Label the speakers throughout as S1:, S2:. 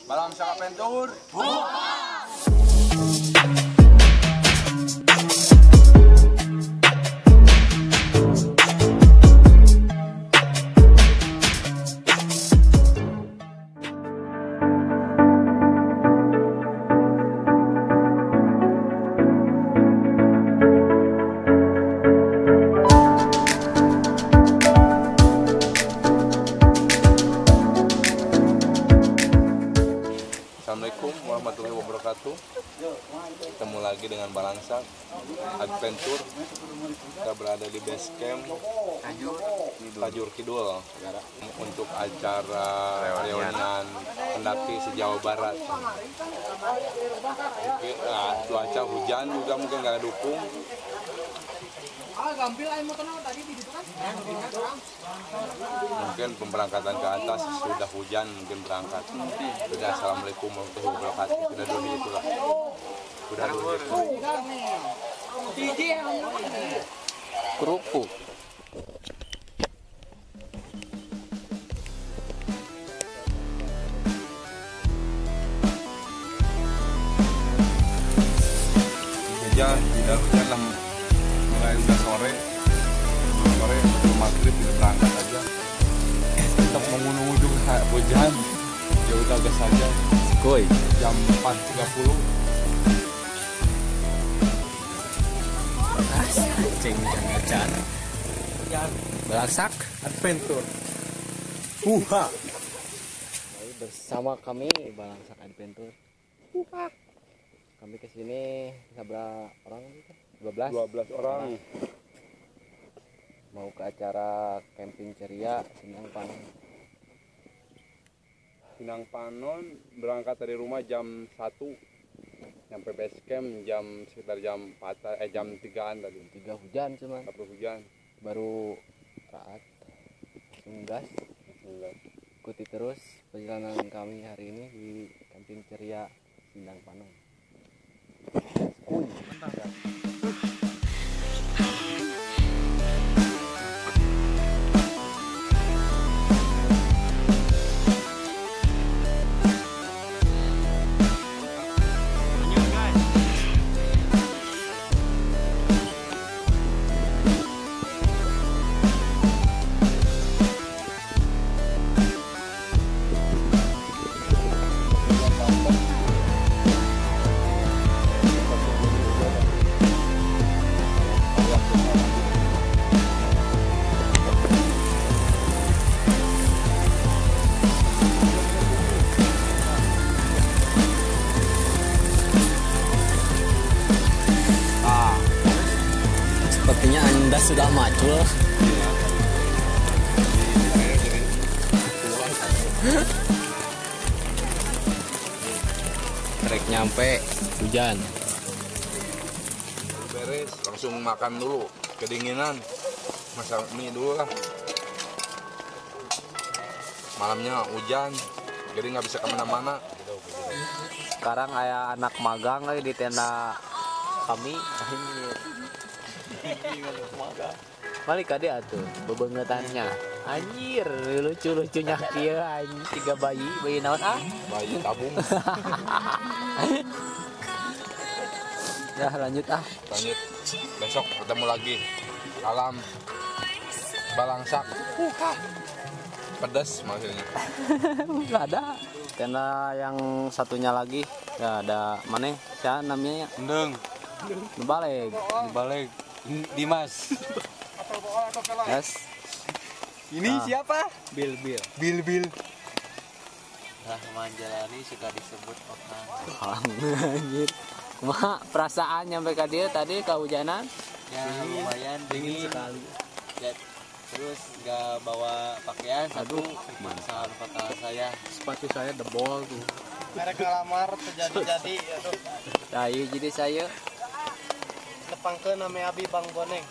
S1: Balangsak Adventure.
S2: Assalamualaikum warahmatullahi wabarakatuh. Ketemu lagi dengan Balangsak Adventure. Kita berada di base camp Tajur Kidul untuk acara reunian pendaki se-Jawa Barat. Oke, cuaca hujan juga mungkin nggak dukung. Mungkin pemberangkatan ke atas sudah hujan, mungkin berangkat. Sudah assalamualaikum warahmatullahi wabarakatuh. Sudah dulu itulah. Sudah dulu itu. Kerupuk. Hujan, tidak hujan lah. Mulai udah sore sebelum maghrib kita berangkat aja. Tetap mengungu juga hujan. Ya udah gas aja. Koi. Jam 4.30.
S3: Ceng jangan Balangsak
S2: Adventure.
S3: bersama kami Balangsak Adventure. Kami kesini berapa orang?
S2: 12 orang.
S3: Mau ke acara camping ceria Sindang Panon.
S2: Sindang Panon berangkat dari rumah jam 1. Sampai base camp sekitar jam 3-an tadi.
S3: 3 hujan cuman.
S2: Tapi hujan.
S3: Baru raat. Langsung gas. Ikuti terus perjalanan kami hari ini di camping ceria Sindang Panon. Sepertinya Anda sudah macul. Trek nyampe hujan.
S2: Beres, langsung makan dulu. Kedinginan. Masak mie dulu lah. Malamnya hujan, jadi nggak bisa kemana-mana.
S3: Sekarang kayak anak magang lagi di tenda kami. Balik dia tuh bebengetannya. Anjir, lucu-lucunya kieu anjing 3 bayi naon ah?
S2: Bayi tabung.
S3: Ya lanjut ah.
S2: Lanjut. Besok ketemu lagi. Alam Balangsak. Pedas maksudnya.
S3: Enggak ada. Tenda yang satunya lagi. Ya ada mana? Siapa namanya?
S2: Endeng.
S3: Balik.
S1: Dimas.
S3: Yes.
S1: Ini siapa?
S3: Bil.
S1: Rahman Jalani suka disebut orang.
S3: Anjir. Kumaha perasaan nyampe ka dieu tadi kehujanan?
S1: Ya lumayan dingin sekali. Ya, terus nggak bawa pakaian satu. Kesalahan fatal saya.
S3: Sepatu saya debol tuh.
S4: Merek ngelamar terjadi-jadi aduh.
S3: Nah, iya jadi saya
S4: Tepangkeun nama Abi Bang Boneng.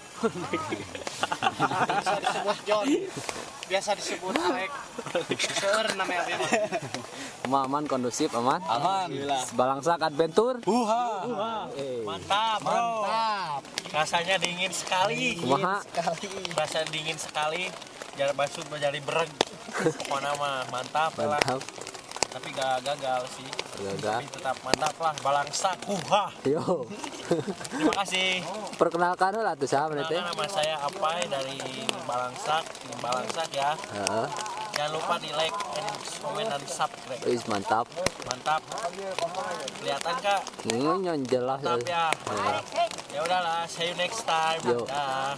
S4: Bisa disebut John. Biasa disebut Alek. Seueur nama Abi mah.
S3: aman kondusif aman.
S1: Aman.
S3: Balangsak Adventure.
S4: Mantap, bro. Mantap. Rasanya dingin sekali.
S3: Kumaha?
S4: Rasanya dingin sekali. Jalan basuh menjadi bereg. Pokoknya mah mantap lah.
S3: Mantap.
S4: tapi gak gagal sih.
S3: Gagal.
S4: Tapi tetap mantap lah Balangsak.
S3: Yo.
S4: Terima kasih.
S3: Perkenalkan lah tuh siapa nih teh?
S4: Nama saya Apai dari Balangsak, tim Balangsak ya.
S3: Heeh.
S4: Jangan lupa di like, komen dan subscribe.
S3: Wis mantap.
S4: Mantap. Kelihatan Kak?
S3: Nyon jelas.
S4: Mantap ya. Ya udahlah, see you next time.
S3: Yo.
S4: Dah.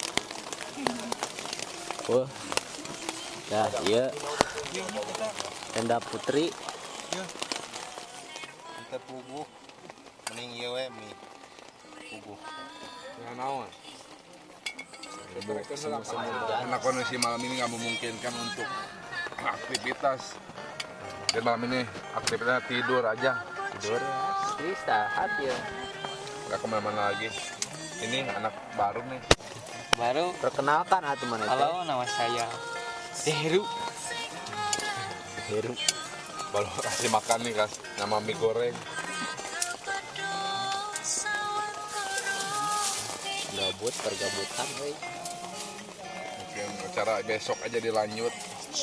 S3: Wah. Ya, iya. Tenda Putri.
S1: Kita puguh. Mending ieu we mie. Puguh.
S2: Ya naon? Karena kondisi malam ini nggak memungkinkan untuk aktivitas. Dan malam ini aktivitasnya tidur aja.
S3: Tidur. Istirahat ya.
S2: Nggak kemana-mana lagi. Ini anak baru nih.
S1: Baru.
S3: Perkenalkan atuh mana teh?
S1: Halo, nama saya Heru.
S3: Heru.
S2: Baru kasih makan nih kas. Nama mie goreng.
S3: Gabut pergabutan euy.
S2: Mungkin acara besok aja dilanjut.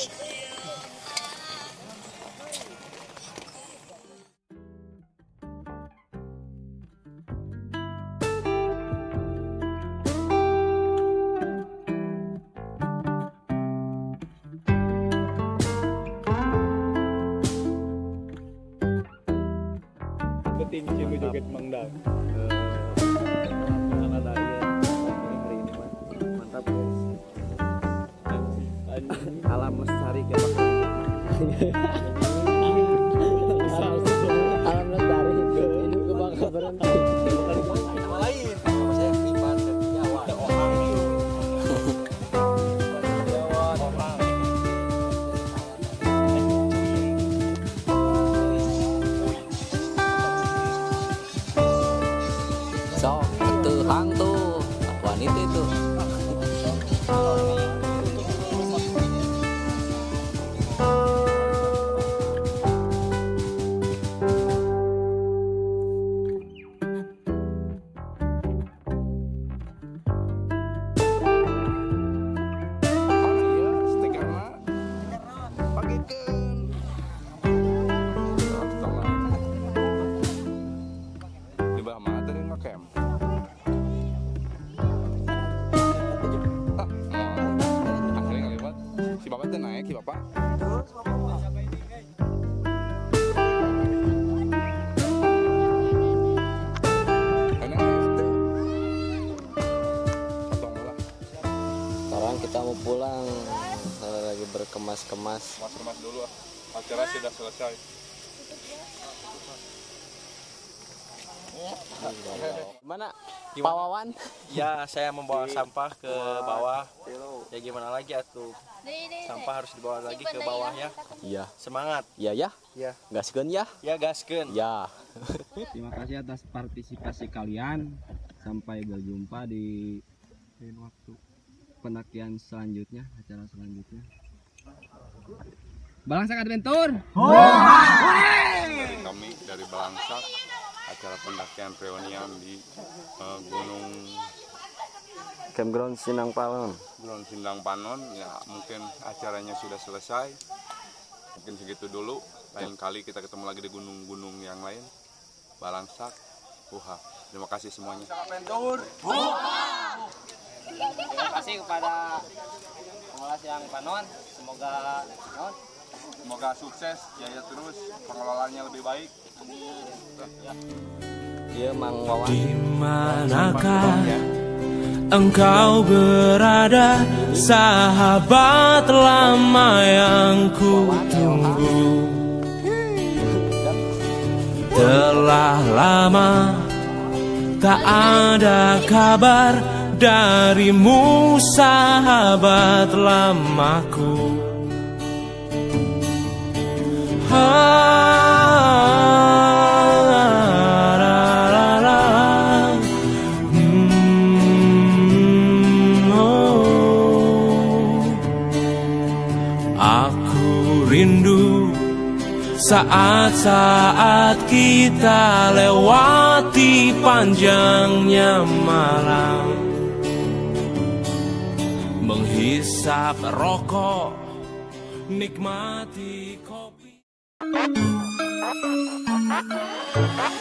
S5: Penting cium joget mangdang.
S3: Mantap guys. Alam Lestari ke Alam Lestari itu ke bakal berhenti.
S1: Nama lain. Nama saya Ivan dari Jawa.
S3: Sok ketuhang tuh wanita itu.
S2: Di bawah mana tadi ngecamp? Akhirnya nggak lewat. Si bapak tuh naik, si bapak. Karena nggak lewat tuh. Potong lah.
S3: Sekarang kita mau pulang. Lagi berkemas-kemas.
S2: Mas dulu ah. Acara sudah selesai.
S3: Gimana? Pak Wawan?
S4: Ya, saya membawa sampah ke bawah. Ya gimana lagi atuh? Sampah harus dibawa lagi ke bawah ya.
S3: Iya.
S4: Semangat.
S3: Iya ya.
S4: Ya.
S3: Gaskeun ya.
S4: Ya gaskeun.
S3: Ya.
S6: Terima kasih atas partisipasi kalian. Sampai berjumpa di waktu pendakian selanjutnya, acara selanjutnya. Balangsak Adventure.
S2: Kami dari Balangsak, acara pendakian reunian di Gunung
S3: Campground Sindang Palon.
S2: Sindang Panon. Ya mungkin acaranya sudah selesai. Mungkin segitu dulu. Lain kali kita ketemu lagi di gunung-gunung yang lain. Balangsak. Terima kasih semuanya.
S1: Terima kasih kepada pengelola yang Panon.
S2: Semoga sukses, jaya terus, pengelolaannya lebih baik.
S3: Iya Mang Wawan.
S7: Di manakah engkau berada, sahabat lama yang ku tunggu? Telah lama tak ada kabar darimu, sahabat lamaku. Aku rindu saat-saat kita lewati panjangnya malam, menghisap rokok, nikmati kopi.
S8: Thank you.